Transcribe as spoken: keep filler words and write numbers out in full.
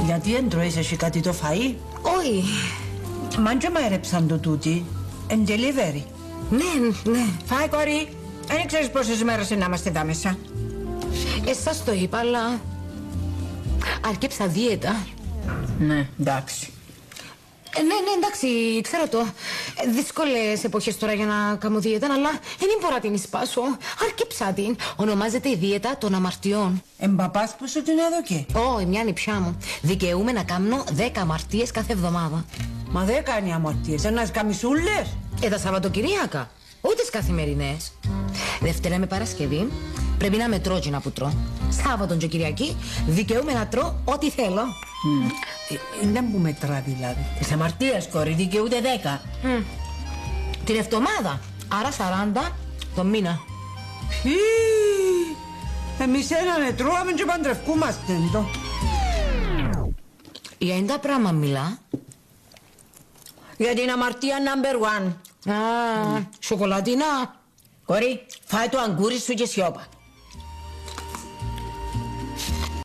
Γιατί δεν τρώεις εσύ κάτι το φαΐ? Όχι. Μαν και μαέρεψαν το τούτη. Εν delivery. Ναι, ναι. Φάει κορί. Δεν ξέρεις πόσες μέρες να είμαστε εδώ μέσα. Εσάς το είπα, αλλά... αρκέψα δίαιτα. Ναι, εντάξει. Ε, ναι, ναι, εντάξει, ξέρω το. Ε, δύσκολες εποχές τώρα για να κάνω δίαιτα, αλλά δεν μπορώ να την σπάσω. Αρκέψα την. Ονομάζεται η δίαιτα των αμαρτιών. Εμπαπάς που σου την έδωκε? Ω, μια νηπιά μου. Δικαιούμαι να κάνω δέκα αμαρτίες κάθε εβδομάδα. Μα δεν κάνει αμαρτίες, ένας καμισούλες. Ε, τα Σαββατοκυριακά. Ούτε τις καθημερινές. Δευτέρα με Παρασκευή πρέπει να μετρώ τζινα που τρώω. Σάββατον και Κυριακή δικαιούμαι να τρώω ό,τι θέλω. Δεν mm. που μετρά δηλαδή. Τις αμαρτίες, κόρη, δικαιούται δέκα. Mm. Την εβδομάδα. Άρα σαράντα το μήνα. Φυ, εμείς έναν ετρώαμε και παντρευκούμαστε εδώ. Για είναι τα πράγμα μιλά? Για την αμαρτία number one. Α, mm. σοκολατίνα. Κόρη, φάει το αγκούρι σου και σιώπα.